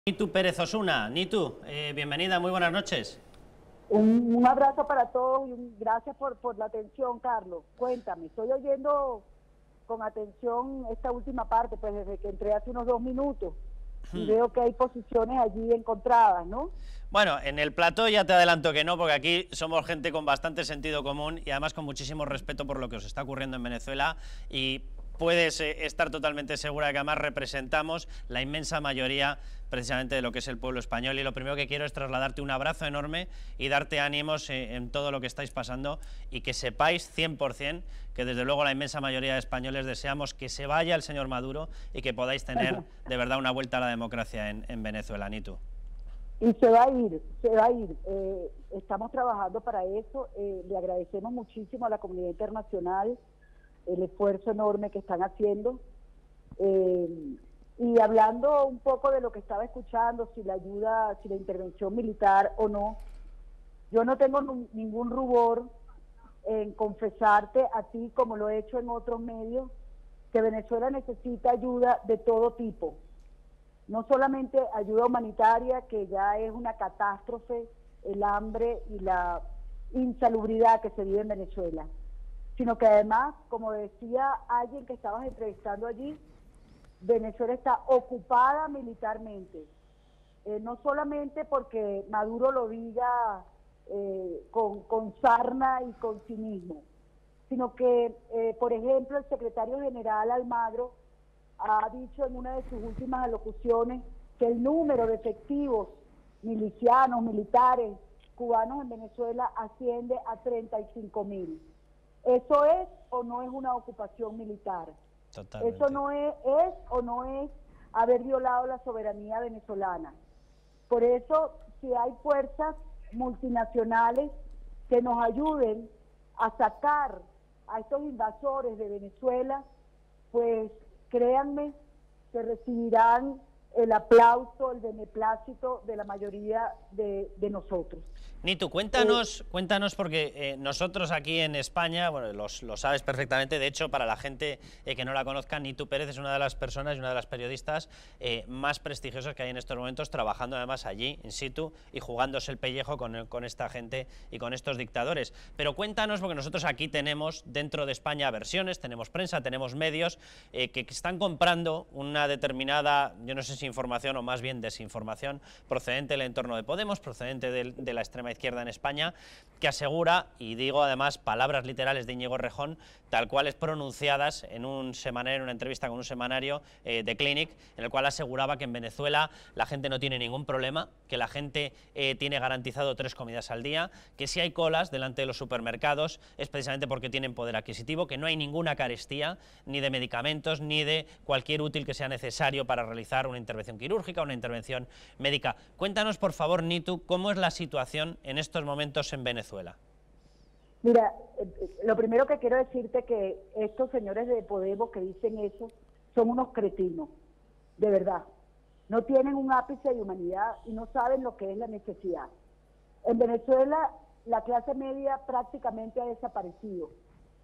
Nitu Pérez Osuna. Nitu, bienvenida, muy buenas noches. Un abrazo para todos y gracias por la atención, Carlos. Cuéntame, estoy oyendo con atención esta última parte, pues desde que entré hace unos 2 minutos y veo que hay posiciones allí encontradas, ¿no? Bueno, en el plató ya te adelanto que no, porque aquí somos gente con bastante sentido común y además con muchísimo respeto por lo que os está ocurriendo en Venezuela, y puedes estar totalmente segura de que además representamos la inmensa mayoría precisamente de lo que es el pueblo español, y lo primero que quiero es trasladarte un abrazo enorme y darte ánimos en todo lo que estáis pasando, y que sepáis 100% que desde luego la inmensa mayoría de españoles deseamos que se vaya el señor Maduro y que podáis tener de verdad una vuelta a la democracia en Venezuela. Nitu. Y se va a ir, se va a ir. Estamos trabajando para eso. Le agradecemos muchísimo a la comunidad internacional el esfuerzo enorme que están haciendo. Y hablando un poco de lo que estaba escuchando, si la ayuda, si la intervención militar o no, yo no tengo ningún rubor en confesarte a ti, como lo he hecho en otros medios, que Venezuela necesita ayuda de todo tipo. No solamente ayuda humanitaria, que ya es una catástrofe, el hambre y la insalubridad que se vive en Venezuela, sino que además, como decía alguien que estabas entrevistando allí, Venezuela está ocupada militarmente, no solamente porque Maduro lo diga con sarna y con cinismo, sino que, por ejemplo, el secretario general Almagro ha dicho en una de sus últimas alocuciones que el número de efectivos milicianos, militares, cubanos en Venezuela asciende a 35.000. ¿Eso es o no es una ocupación militar? Totalmente. Eso no es o no es haber violado la soberanía venezolana. Por eso, si hay fuerzas multinacionales que nos ayuden a sacar a estos invasores de Venezuela, pues créanme que recibirán el aplauso, el beneplácito de la mayoría de nosotros. Nitu, cuéntanos porque nosotros aquí en España, bueno, lo sabes perfectamente, de hecho, para la gente que no la conozca, Nitu Pérez es una de las personas y una de las periodistas más prestigiosas que hay en estos momentos, trabajando además allí, in situ, y jugándose el pellejo con esta gente y con estos dictadores. Pero cuéntanos, porque nosotros aquí tenemos dentro de España versiones, tenemos prensa, tenemos medios que están comprando una determinada, yo no sé si información o más bien desinformación, procedente del entorno de Podemos, procedente de la extrema izquierda en España, que asegura, y digo además palabras literales de Íñigo Errejón, tal cual es pronunciadas en un semanario, en una entrevista con un semanario de Clinic, en el cual aseguraba que en Venezuela la gente no tiene ningún problema, que la gente tiene garantizado 3 comidas al día, que si hay colas delante de los supermercados es precisamente porque tienen poder adquisitivo, que no hay ninguna carestía ni de medicamentos ni de cualquier útil que sea necesario para realizar una intervención quirúrgica, una intervención médica. Cuéntanos, por favor, Nitu, cómo es la situación en estos momentos en Venezuela. Mira, lo primero que quiero decirte que estos señores de Podemos que dicen eso son unos cretinos, de verdad. No tienen un ápice de humanidad y no saben lo que es la necesidad. En Venezuela la clase media prácticamente ha desaparecido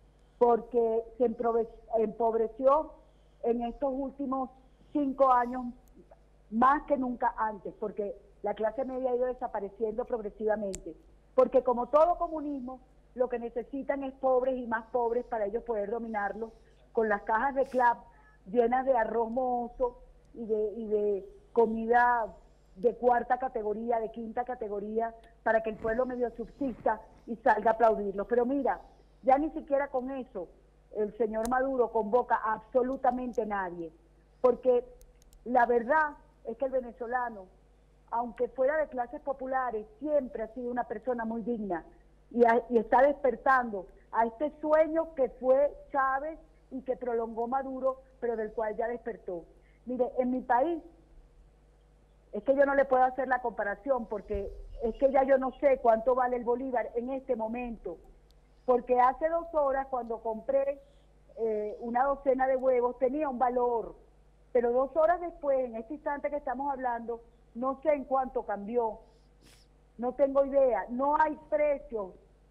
porque se empobreció en estos últimos 5 años más que nunca antes, porque la clase media ha ido desapareciendo progresivamente, porque como todo comunismo, lo que necesitan es pobres y más pobres para ellos poder dominarlo, con las cajas de CLAP llenas de arroz mohoso y de comida de 4ª categoría, de 5ª categoría, para que el pueblo medio subsista y salga a aplaudirlo. Pero mira, ya ni siquiera con eso el señor Maduro convoca a absolutamente nadie, porque la verdad es que el venezolano, aunque fuera de clases populares, siempre ha sido una persona muy digna y está despertando a este sueño que fue Chávez y que prolongó Maduro, pero del cual ya despertó. Mire, en mi país, es que yo no le puedo hacer la comparación porque es que ya yo no sé cuánto vale el bolívar en este momento, porque hace 2 horas cuando compré una docena de huevos tenía un valor, pero 2 horas después, en este instante que estamos hablando, no sé en cuánto cambió, no tengo idea, no hay precios,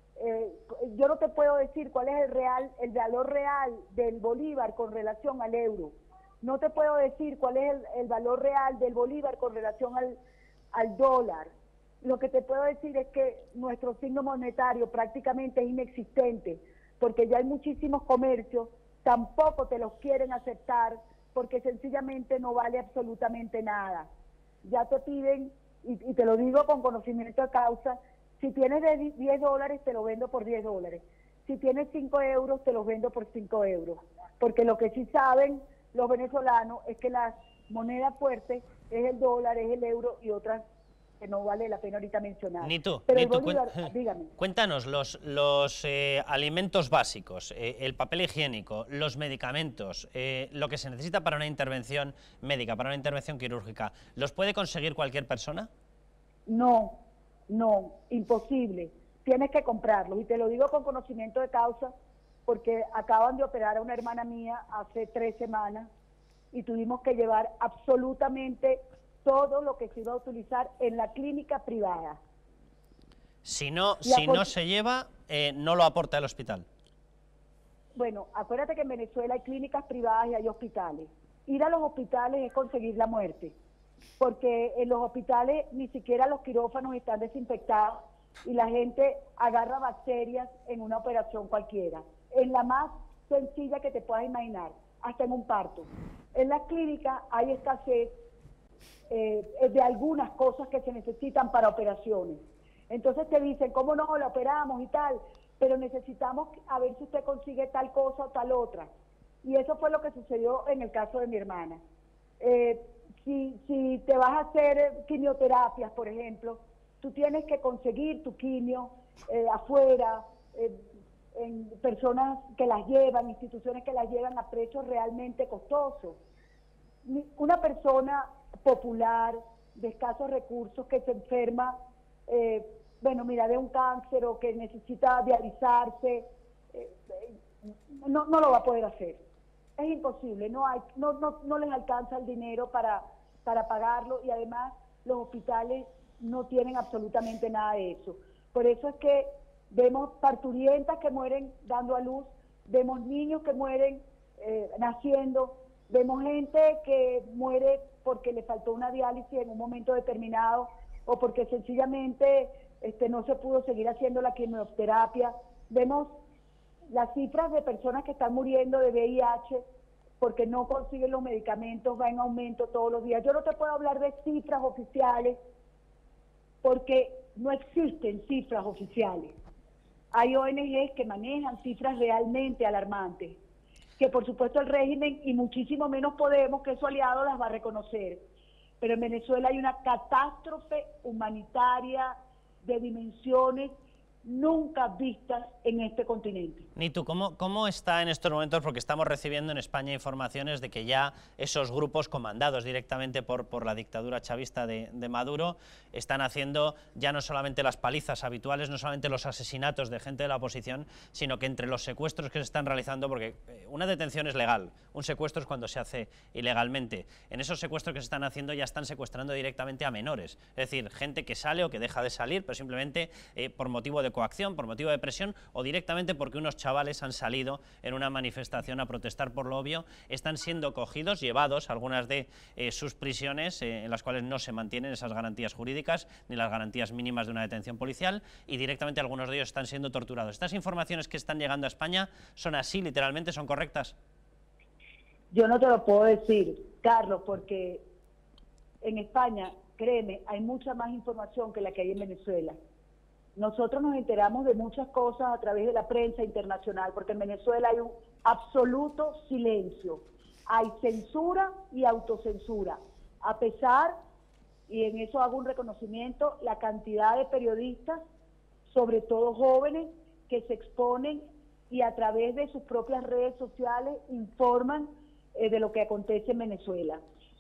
yo no te puedo decir cuál es el valor real del bolívar con relación al euro. No te puedo decir cuál es el valor real del bolívar con relación al dólar. Lo que te puedo decir es que nuestro signo monetario prácticamente es inexistente, porque ya hay muchísimos comercios, tampoco te los quieren aceptar, porque sencillamente no vale absolutamente nada. Ya te piden, y te lo digo con conocimiento de causa, si tienes de $10, te lo vendo por $10. Si tienes 5 euros, te los vendo por 5 euros. Porque lo que sí saben los venezolanos es que las monedas fuertes es el dólar, es el euro y otras que no vale la pena ahorita mencionar. Nitu, Pero el bolívar, dígame. Cuéntanos los alimentos básicos, el papel higiénico, los medicamentos, lo que se necesita para una intervención médica, para una intervención quirúrgica, ¿los puede conseguir cualquier persona? No, no, imposible. Tienes que comprarlos. Y te lo digo con conocimiento de causa, porque acaban de operar a una hermana mía hace 3 semanas y tuvimos que llevar absolutamente todo lo que se iba a utilizar en la clínica privada. Si no se lleva, no lo aporta el hospital. Bueno, acuérdate que en Venezuela hay clínicas privadas y hay hospitales. Ir a los hospitales es conseguir la muerte, porque en los hospitales ni siquiera los quirófanos están desinfectados y la gente agarra bacterias en una operación cualquiera. En la más sencilla que te puedas imaginar, hasta en un parto. En las clínicas hay escasez de algunas cosas que se necesitan para operaciones. Entonces te dicen, ¿cómo no? La operamos y tal, pero necesitamos a ver si usted consigue tal cosa o tal otra. Y eso fue lo que sucedió en el caso de mi hermana. Si te vas a hacer quimioterapias, por ejemplo, tú tienes que conseguir tu quimio afuera, en personas que las llevan, instituciones que las llevan a precios realmente costosos. Una persona popular, de escasos recursos, que se enferma, de un cáncer o que necesita dializarse, no lo va a poder hacer. Es imposible, no les alcanza el dinero para pagarlo y además los hospitales no tienen absolutamente nada de eso. Por eso es que vemos parturientas que mueren dando a luz, vemos niños que mueren naciendo, vemos gente que muere porque le faltó una diálisis en un momento determinado o porque sencillamente no se pudo seguir haciendo la quimioterapia. Vemos las cifras de personas que están muriendo de VIH porque no consiguen los medicamentos, va en aumento todos los días. Yo no te puedo hablar de cifras oficiales porque no existen cifras oficiales. Hay ONGs que manejan cifras realmente alarmantes, que por supuesto el régimen y muchísimo menos Podemos, que es su aliado, las va a reconocer. Pero en Venezuela hay una catástrofe humanitaria de dimensiones nunca vistas en este continente. Nitu, ¿cómo está en estos momentos? Porque estamos recibiendo en España informaciones de que ya esos grupos comandados directamente por la dictadura chavista de Maduro están haciendo ya no solamente las palizas habituales, no solamente los asesinatos de gente de la oposición, sino que entre los secuestros que se están realizando, porque una detención es legal, un secuestro es cuando se hace ilegalmente. En esos secuestros que se están haciendo ya están secuestrando directamente a menores, es decir, gente que sale o que deja de salir, pero simplemente por motivo de coacción, por motivo de presión o directamente porque unos chavales han salido en una manifestación a protestar por lo obvio, están siendo cogidos, llevados a algunas de sus prisiones en las cuales no se mantienen esas garantías jurídicas ni las garantías mínimas de una detención policial y directamente algunos de ellos están siendo torturados. ¿Estas informaciones que están llegando a España son así, literalmente, son correctas? Yo no te lo puedo decir, Carlos, porque en España, créeme, hay mucha más información que la que hay en Venezuela. Nosotros nos enteramos de muchas cosas a través de la prensa internacional, porque en Venezuela hay un absoluto silencio. Hay censura y autocensura. A pesar, y en eso hago un reconocimiento, la cantidad de periodistas, sobre todo jóvenes, que se exponen y a través de sus propias redes sociales informan de lo que acontece en Venezuela.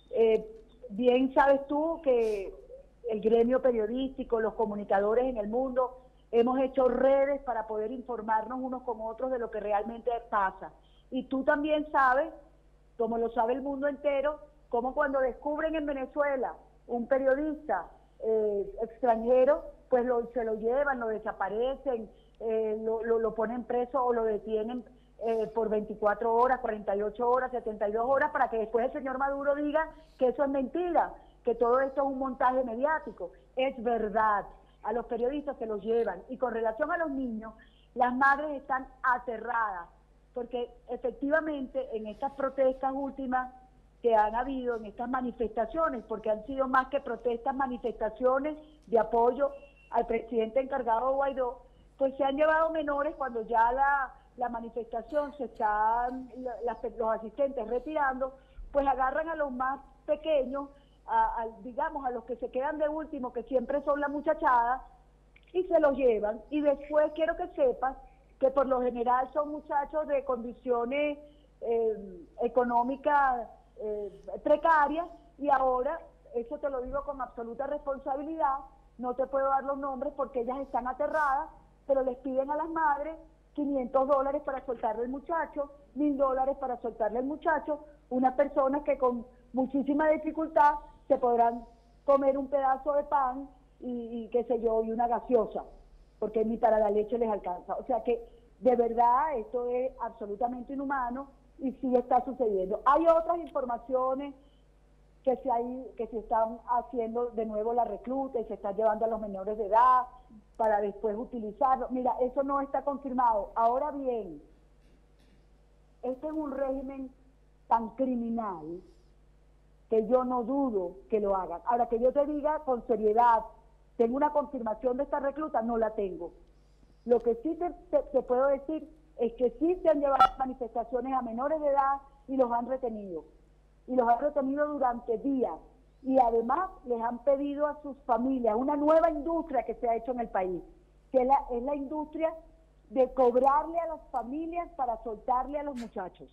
Bien sabes tú que el gremio periodístico, los comunicadores en el mundo, hemos hecho redes para poder informarnos unos con otros de lo que realmente pasa. Y tú también sabes, como lo sabe el mundo entero, como cuando descubren en Venezuela un periodista extranjero, pues se lo llevan, lo desaparecen, lo ponen preso o lo detienen por 24 horas, 48 horas, 72 horas, para que después el señor Maduro diga que eso es mentira, que todo esto es un montaje mediático. Es verdad, a los periodistas se los llevan. Y con relación a los niños, las madres están aterradas, porque efectivamente en estas protestas últimas que han habido, en estas manifestaciones, porque han sido más que protestas, manifestaciones de apoyo al presidente encargado Guaidó, pues se han llevado menores cuando ya la manifestación se están, los asistentes retirando, pues agarran a los más pequeños, digamos, a los que se quedan de último, que siempre son la muchachada, y se los llevan. Y después quiero que sepas que por lo general son muchachos de condiciones económicas precarias, y ahora, eso te lo digo con absoluta responsabilidad, no te puedo dar los nombres porque ellas están aterradas, pero les piden a las madres $500 para soltarle al muchacho, $1000 para soltarle al muchacho, unas personas que con muchísima dificultad se podrán comer un pedazo de pan y qué sé yo, y una gaseosa, porque ni para la leche les alcanza. O sea que de verdad esto es absolutamente inhumano y sí está sucediendo. Hay otras informaciones que se están haciendo de nuevo la recluta y se están llevando a los menores de edad para después utilizarlo. Mira, eso no está confirmado. Ahora bien, este es un régimen tan criminal que yo no dudo que lo hagan. Ahora, que yo te diga con seriedad, ¿tengo una confirmación de esta recluta? No la tengo. Lo que sí te puedo decir es que sí se han llevado manifestaciones a menores de edad y los han retenido. Y los han retenido durante días. Y además les han pedido a sus familias una nueva industria que se ha hecho en el país, que es la industria de cobrarle a las familias para soltarle a los muchachos.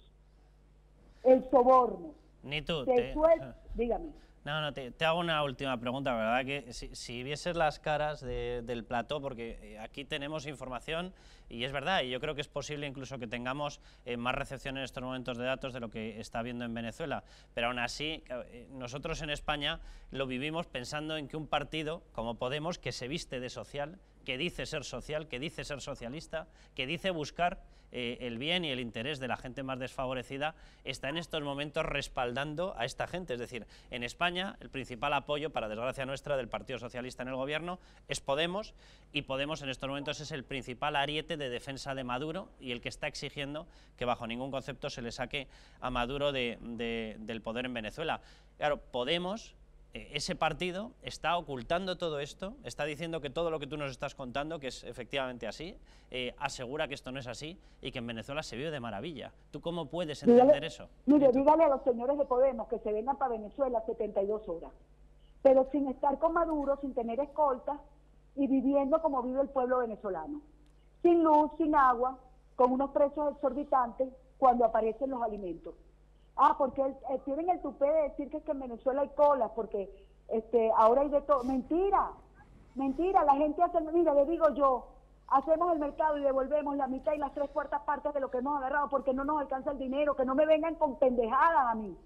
El soborno. Ni tú. Dígame. No, te hago una última pregunta, ¿verdad? Que si vieses las caras del plató, porque aquí tenemos información y es verdad, y yo creo que es posible incluso que tengamos más recepción en estos momentos de datos de lo que está habiendo en Venezuela, pero aún así nosotros en España lo vivimos pensando en que un partido como Podemos, que se viste de social, que dice ser social, que dice ser socialista, que dice buscar el bien y el interés de la gente más desfavorecida, está en estos momentos respaldando a esta gente. Es decir, en España el principal apoyo, para desgracia nuestra, del Partido Socialista en el gobierno es Podemos, y Podemos en estos momentos es el principal ariete de defensa de Maduro y el que está exigiendo que bajo ningún concepto se le saque a Maduro del poder en Venezuela. Claro, Podemos, ese partido, está ocultando todo esto, está diciendo que todo lo que tú nos estás contando, que es efectivamente así, asegura que esto no es así y que en Venezuela se vive de maravilla. ¿Tú cómo puedes entender eso? Mire, dígale a los señores de Podemos que se vengan para Venezuela 72 horas, pero sin estar con Maduro, sin tener escoltas y viviendo como vive el pueblo venezolano, sin luz, sin agua, con unos precios exorbitantes cuando aparecen los alimentos. Porque tienen el tupé de decir que en Venezuela hay colas, porque ahora hay de todo. Mentira, la gente hace, mira, le digo yo, hacemos el mercado y devolvemos la mitad y las 3/4 partes de lo que hemos agarrado porque no nos alcanza el dinero, que no me vengan con pendejadas a mí.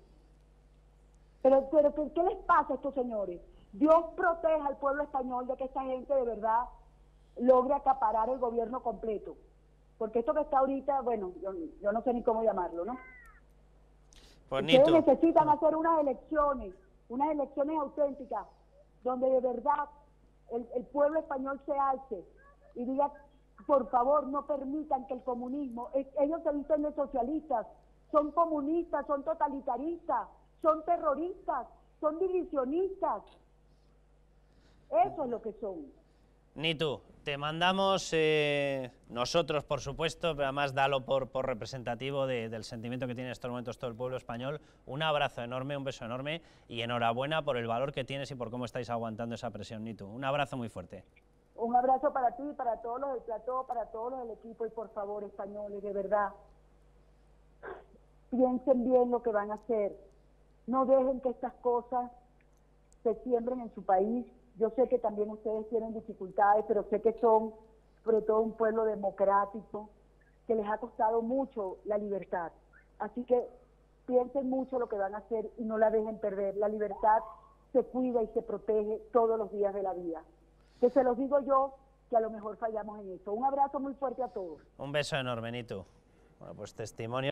Pero ¿qué les pasa a estos señores? Dios proteja al pueblo español de que esta gente de verdad logre acaparar el gobierno completo. Porque esto que está ahorita, bueno, yo no sé ni cómo llamarlo, ¿no? Ustedes necesitan hacer unas elecciones auténticas, donde de verdad el pueblo español se alce y diga, por favor, no permitan que el comunismo, ellos se dicen de socialistas, son comunistas, son totalitaristas, son terroristas, son divisionistas. Eso es lo que son. Ni tú. Te mandamos nosotros, por supuesto, pero además dalo por representativo del sentimiento que tiene en estos momentos todo el pueblo español. Un abrazo enorme, un beso enorme y enhorabuena por el valor que tienes y por cómo estáis aguantando esa presión, Nitu. Un abrazo muy fuerte. Un abrazo para ti, para todos los del plató, para todos los del equipo y por favor, españoles, de verdad, piensen bien lo que van a hacer. No dejen que estas cosas se siembren en su país. Yo sé que también ustedes tienen dificultades, pero sé que son, sobre todo, un pueblo democrático, que les ha costado mucho la libertad. Así que piensen mucho lo que van a hacer y no la dejen perder. La libertad se cuida y se protege todos los días de la vida. Que se los digo yo, que a lo mejor fallamos en eso. Un abrazo muy fuerte a todos. Un beso enorme, Nitu. Bueno, pues testimonio